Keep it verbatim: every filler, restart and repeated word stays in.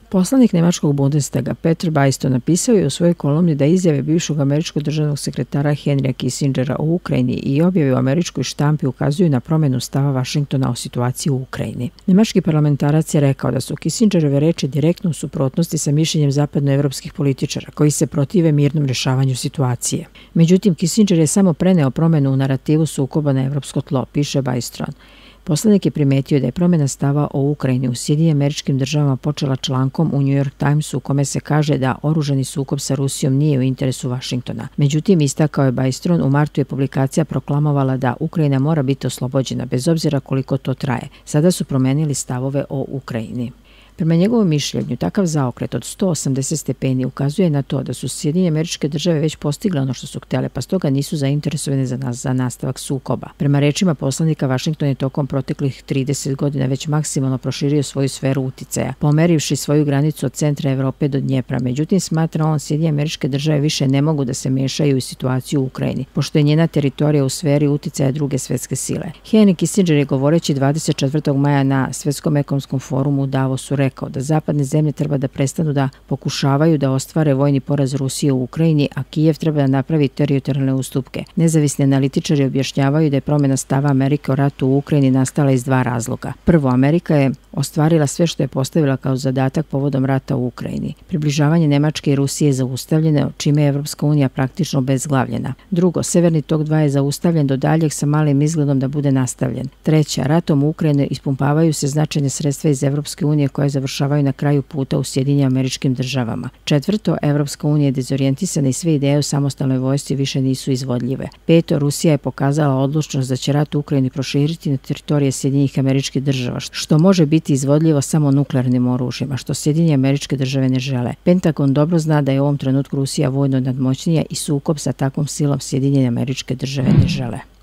Poslanik nemačkog Bundestaga Peter Bajsto napisao je u svojoj kolumni da izjave bivšeg američkog državnog sekretara Henrya Kissingera o Ukrajini i objave u američkoj štampi ukazuju na promjenu stava Vašingtona o situaciji u Ukrajini. Nemački parlamentarac je rekao da su Kissingerove reči direktno u suprotnosti sa mišljenjem zapadnoevropskih političara koji se protive mirnom rješavanju situacije. Međutim, Kissinger je samo preneo promjenu u narativu sukoba na evropsko tlo, piše Bajstron. Poslanik je primetio da je promjena stava o Ukrajini u Sjedinjenim Američkim Državama počela člankom u New York Timesu u kome se kaže da oružani sukob sa Rusijom nije u interesu Vašingtona. Međutim, istakao je Bajstron, u martu je publikacija proklamovala da Ukrajina mora biti oslobođena bez obzira koliko to traje. Sada su promenili stavove o Ukrajini. Prema njegovom mišljenju, takav zaokret od sto osamdeset stepeni ukazuje na to da su Sjedinjene Američke Države već postigle ono što su htjele, pa stoga nisu zainteresovane za, nas, za nastavak sukoba. Prema rečima poslanika, Vašington je tokom proteklih trideset godina već maksimalno proširio svoju sferu uticaja, pomerivši svoju granicu od centra Evrope do Dnjepra. Međutim, smatra on, Sjedinjene Američke Države više ne mogu da se mešaju u situaciju u Ukrajini, pošto je njena teritorija u sferi uticaja druge svetske sile. Henry Kissinger je govoreći dvadeset četvrtog maja na Svetskom ekonomskom forumu u Davosu rekao da zapadne zemlje treba da prestanu da pokušavaju da ostvare vojni poraz Rusije u Ukrajini, a Kijev treba da napravi teritorijalne ustupke. Nezavisni analitičari objašnjavaju da je promjena stava Amerike o ratu u Ukrajini nastala iz dva razloga. Prvo, Amerika je ostvarila sve što je postavila kao zadatak povodom rata u Ukrajini. Približavanje Nemačke i Rusije je zaustavljeno, čime je Evropska unija praktično bezglavljena. Drugo, Severni tok dva je zaustavljen do daljeg sa malim izgledom da bude nastavljen. Treća, ratom u Ukrajini ispumpavaju se značajne sredstva iz Evropske unije koje završavaju na kraju puta u Sjedinjenim Američkim Državama. Četvrto, Evropska unija je dezorijentisana i sve ideje o samostalnoj vojsci više nisu izvodljive. Peto, Rusija je pokazala odlučnost da će rat u Ukrajini proširiti na teritorije Sjedinjenih Američkih Država, što može biti izvodljivo samo nuklearnim oružjima, što Sjedinjene Američke Države ne žele. Pentagon dobro zna da je u ovom trenutku Rusija vojno nadmoćnija i sukob sa takvom silom Sjedinjene Američke Države ne žele.